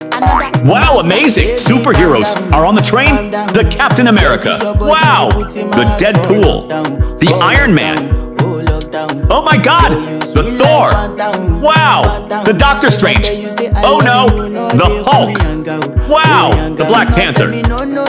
Wow, amazing! Superheroes are on the train. The Captain America. Wow! The Deadpool. The Iron Man. Oh my God! The Thor. Wow! The Doctor Strange. Oh no! The Hulk. Wow! The Black Panther.